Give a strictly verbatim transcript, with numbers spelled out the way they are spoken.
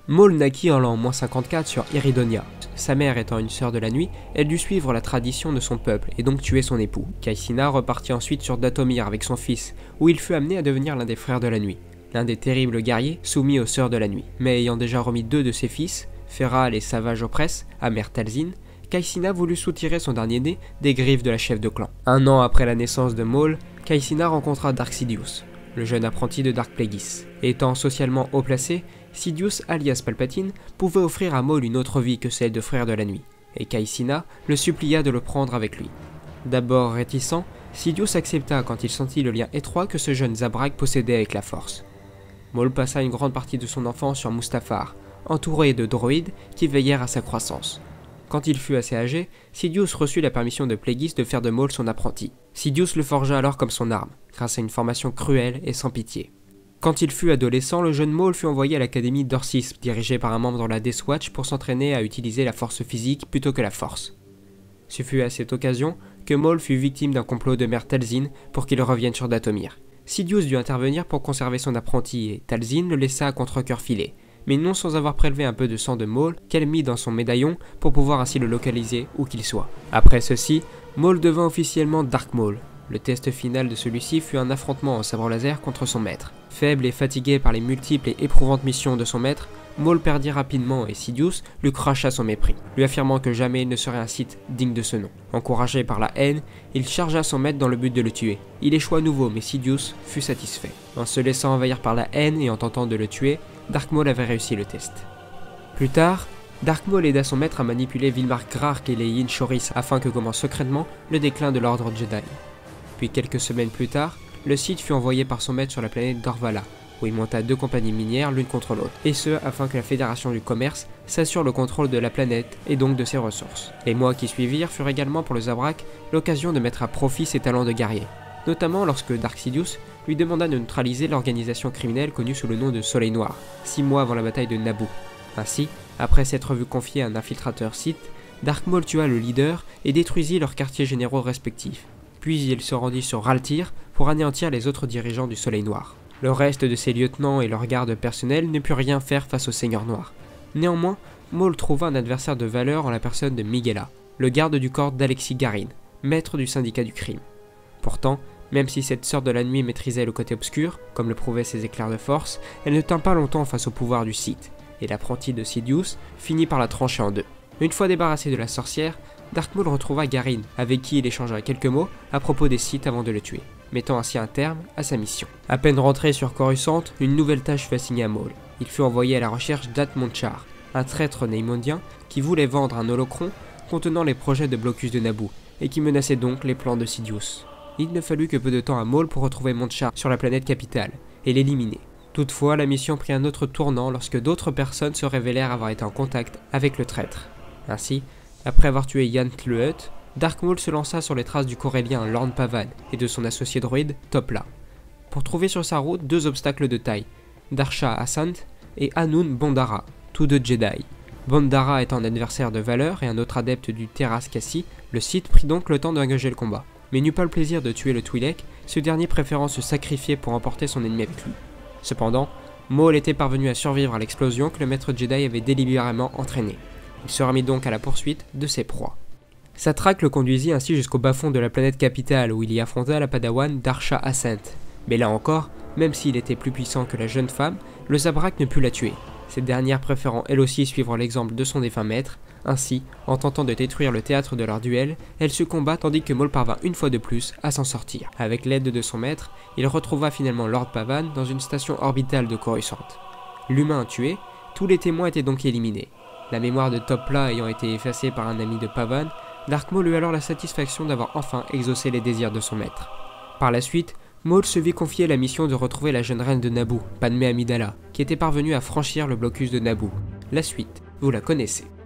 Maul naquit en l'an moins cinquante-quatre sur Iridonia. Sa mère étant une sœur de la nuit, elle dut suivre la tradition de son peuple et donc tuer son époux. Caecina repartit ensuite sur Dathomir avec son fils, où il fut amené à devenir l'un des frères de la nuit, l'un des terribles guerriers soumis aux sœurs de la nuit. Mais ayant déjà remis deux de ses fils, Féral et Savage Opress, à Mère Talzin, Caecina voulut soutirer son dernier-né des griffes de la chef de clan. Un an après la naissance de Maul, Caecina rencontra Dark Sidious, le jeune apprenti de Dark Plagueis. Étant socialement haut placé, Sidious alias Palpatine pouvait offrir à Maul une autre vie que celle de frère de la nuit, et Caecina le supplia de le prendre avec lui. D'abord réticent, Sidious accepta quand il sentit le lien étroit que ce jeune Zabrak possédait avec la Force. Maul passa une grande partie de son enfance sur Mustafar, entouré de droïdes qui veillèrent à sa croissance. Quand il fut assez âgé, Sidious reçut la permission de Plagueis de faire de Maul son apprenti. Sidious le forgea alors comme son arme, grâce à une formation cruelle et sans pitié. Quand il fut adolescent, le jeune Maul fut envoyé à l'académie d'Orsis, dirigée par un membre de la Death Watch pour s'entraîner à utiliser la force physique plutôt que la force. Ce fut à cette occasion que Maul fut victime d'un complot de Mère Talzin pour qu'il revienne sur Dathomir. Sidious dut intervenir pour conserver son apprenti et Talzin le laissa à contre-cœur filer, mais non sans avoir prélevé un peu de sang de Maul qu'elle mit dans son médaillon pour pouvoir ainsi le localiser où qu'il soit. Après ceci, Maul devint officiellement Dark Maul. Le test final de celui-ci fut un affrontement au sabre laser contre son maître. Faible et fatigué par les multiples et éprouvantes missions de son maître, Maul perdit rapidement et Sidious lui cracha son mépris, lui affirmant que jamais il ne serait un Sith digne de ce nom. Encouragé par la haine, il chargea son maître dans le but de le tuer. Il échoua à nouveau, mais Sidious fut satisfait. En se laissant envahir par la haine et en tentant de le tuer, Dark Maul avait réussi le test. Plus tard, Dark Maul aida son maître à manipuler Vilmar Grark et les Yin Choris afin que commence secrètement le déclin de l'ordre Jedi. Puis quelques semaines plus tard, le Sith fut envoyé par son maître sur la planète Dorvala, où il monta deux compagnies minières l'une contre l'autre, et ce afin que la Fédération du Commerce s'assure le contrôle de la planète et donc de ses ressources. Les mois qui suivirent furent également pour le Zabrak l'occasion de mettre à profit ses talents de guerrier, notamment lorsque Dark Sidious lui demanda de neutraliser l'organisation criminelle connue sous le nom de Soleil Noir, six mois avant la bataille de Naboo. Ainsi, après s'être vu confier à un infiltrateur Sith, Dark Maul tua le leader et détruisit leurs quartiers généraux respectifs. Puis il se rendit sur Raltyr pour anéantir les autres dirigeants du Soleil Noir. Le reste de ses lieutenants et leurs gardes personnels ne purent rien faire face au Seigneur Noir. Néanmoins, Maul trouva un adversaire de valeur en la personne de Miguela, le garde du corps d'Alexis Garin, maître du syndicat du crime. Pourtant, même si cette sœur de la nuit maîtrisait le côté obscur, comme le prouvaient ses éclairs de force, elle ne tint pas longtemps face au pouvoir du Sith, et l'apprenti de Sidious finit par la trancher en deux. Une fois débarrassé de la sorcière, Dark Maul retrouva Garin, avec qui il échangea quelques mots à propos des Sith avant de le tuer, mettant ainsi un terme à sa mission. À peine rentré sur Coruscant, une nouvelle tâche fut assignée à Maul. Il fut envoyé à la recherche d'At Monchar, un traître neimondien qui voulait vendre un holocron contenant les projets de blocus de Naboo, et qui menaçait donc les plans de Sidious. Il ne fallut que peu de temps à Maul pour retrouver Monchar sur la planète capitale, et l'éliminer. Toutefois, la mission prit un autre tournant lorsque d'autres personnes se révélèrent avoir été en contact avec le traître. Ainsi, après avoir tué Ian Tluet, Dark Maul se lança sur les traces du Corellien Lorn Pavan et de son associé droïde Topla, pour trouver sur sa route deux obstacles de taille, Darsha Asant et Hanoun Bondara, tous deux Jedi. Bondara étant un adversaire de valeur et un autre adepte du Teras Kassi, le Sith prit donc le temps d'engager le combat, mais n'eut pas le plaisir de tuer le Twi'lek, ce dernier préférant se sacrifier pour emporter son ennemi avec lui. Cependant, Maul était parvenu à survivre à l'explosion que le maître Jedi avait délibérément entraînée. Il se remit donc à la poursuite de ses proies. Sa traque le conduisit ainsi jusqu'au bas-fond de la planète capitale où il y affronta la padawan Darsha Ascent. Mais là encore, même s'il était plus puissant que la jeune femme, le Zabrak ne put la tuer, cette dernière préférant elle aussi suivre l'exemple de son défunt maître. Ainsi, en tentant de détruire le théâtre de leur duel, elle se combat tandis que Maul parvint une fois de plus à s'en sortir. Avec l'aide de son maître, il retrouva finalement Lord Pavan dans une station orbitale de Coruscant. L'humain tué, tous les témoins étaient donc éliminés. La mémoire de Topla ayant été effacée par un ami de Pavan, Dark Maul eut alors la satisfaction d'avoir enfin exaucé les désirs de son maître. Par la suite, Maul se vit confier la mission de retrouver la jeune reine de Naboo, Padmé Amidala, qui était parvenue à franchir le blocus de Naboo. La suite, vous la connaissez.